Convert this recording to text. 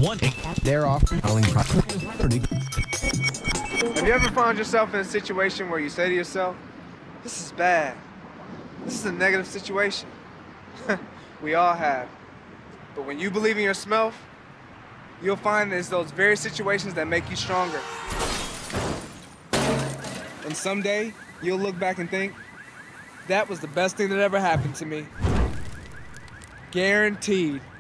They're off. Have you ever found yourself in a situation where you say to yourself, this is bad, this is a negative situation? We all have. But when you believe in yourself, you'll find that it's those very situations that make you stronger. And someday, you'll look back and think, that was the best thing that ever happened to me. Guaranteed.